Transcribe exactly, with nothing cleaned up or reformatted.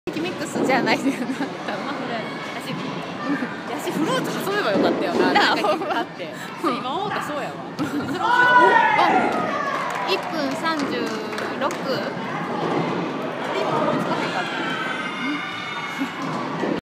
ミックスじゃないだよな。 まあそれ私私フルーツ挟めばよかったよな。なんかだって今思ったそうやわ。 いっぷんさんじゅうろく